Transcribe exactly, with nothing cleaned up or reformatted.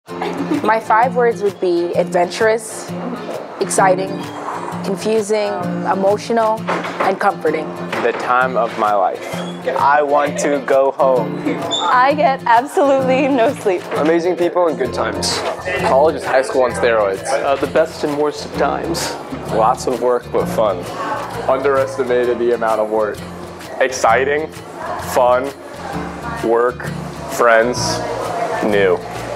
My five words would be adventurous, exciting, confusing, emotional, and comforting. The time of my life. I want to go home. I get absolutely no sleep. Amazing people and good times. College is high school on steroids. Uh, the best and worst of times. Lots of work, but fun. Underestimated the amount of work. Exciting, fun, work, friends, new.